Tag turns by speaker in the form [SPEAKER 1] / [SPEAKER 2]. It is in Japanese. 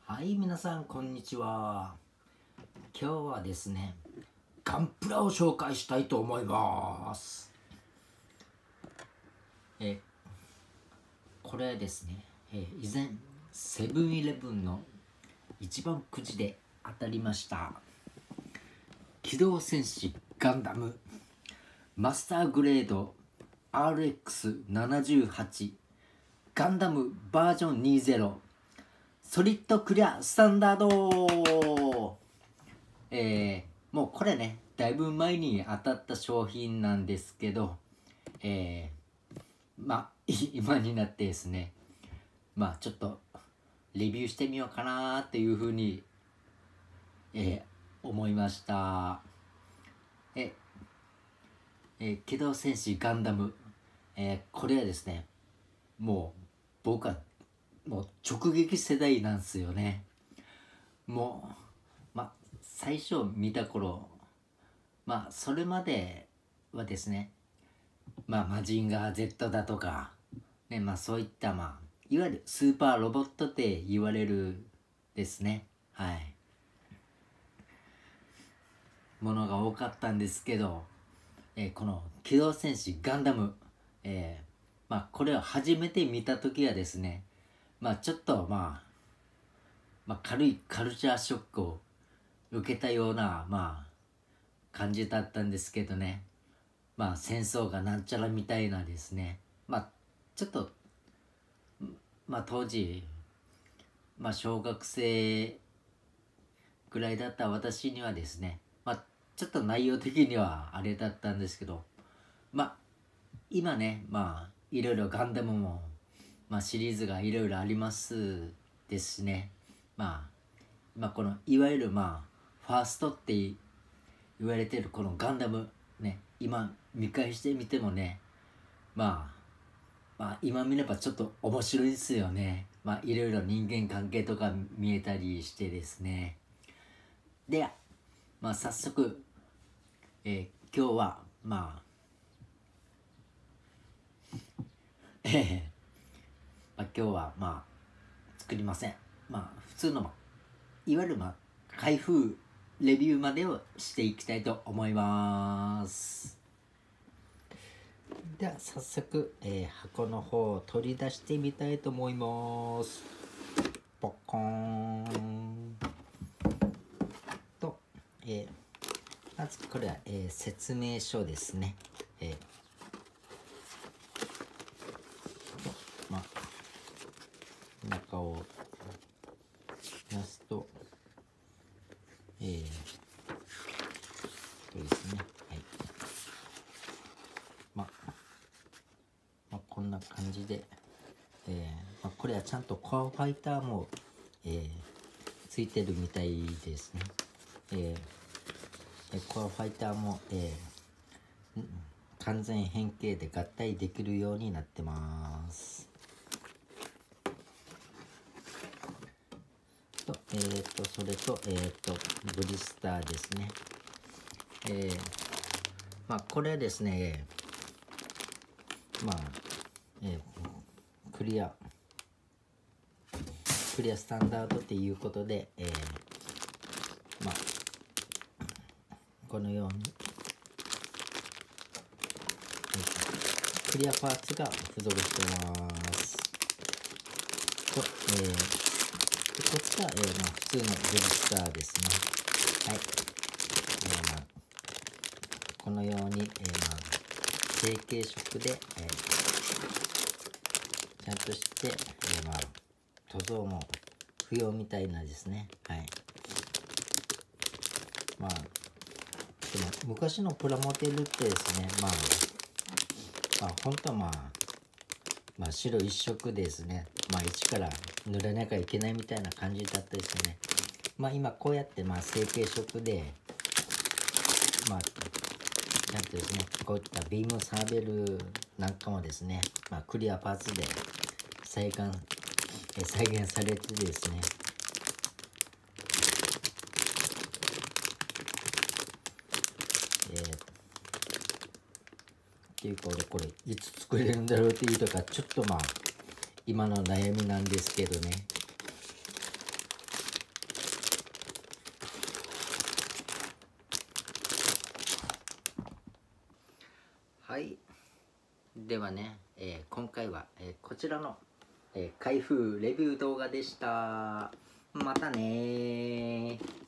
[SPEAKER 1] はい、皆さんこんにちは。今日はですね、ガンプラを紹介したいと思います。これですね、以前セブンイレブンの一番くじで当たりました機動戦士ガンダムマスターグレード RX78 ガンダムバージョン20ソリッドクリアスタンダード。もうこれね、だいぶ前に当たった商品なんですけど、今になってですね、ちょっとレビューしてみようかなっていうふうに、思いました。機動戦士ガンダム、これはですね、もう僕はもう直撃世代なんですよね。もう最初見た頃、それまではですね、マジンガー Z だとか、ね、そういった、いわゆるスーパーロボットって言われるですね、はい、ものが多かったんですけど、この機動戦士ガンダム、これを初めて見た時はですね、ちょっと軽いカルチャーショックを受けたような感じだったんですけどね、戦争がなんちゃらみたいなですね、ちょっと当時小学生ぐらいだった私にはですね、ちょっと内容的にはあれだったんですけど、今ね、いろいろガンダムも、シリーズがいろいろありますですね。このいわゆるファーストって言われてるこのガンダムね、今見返してみてもね、今見ればちょっと面白いですよね。いろいろ人間関係とか見えたりしてですね。で、早速、今日は今日は作りません。普通のいわゆる開封レビューまでをしていきたいと思います。では早速、箱の方を取り出してみたいと思います。ポッコーンと、まずこれは、説明書ですね。中を出すと、そうですね、こんな感じで、これはちゃんとコアファイターも、ついてるみたいですね。コアファイターも、完全変形で合体できるようになってます。それと、ブリスターですね。これはですね、クリアスタンダードっていうことで、このように、クリアパーツが付属してます。と、こっちが、普通のブリスターですね。はい。このように、成型色で、ちゃんとして、塗装も不要みたいなですね。はい。でも昔のプラモデルってですね、本当は白一色ですね。一から塗らなきゃいけないみたいな感じだったですね。今こうやって成型色で、ちゃんとですね、こういったビームサーベルなんかもですね、クリアパーツで再現されてですね、っていうかこれいつ作れるんだろうっていうとかちょっと今の悩みなんですけどね。 はい。ではね、今回は、こちらの、開封レビュー動画でした。またねー。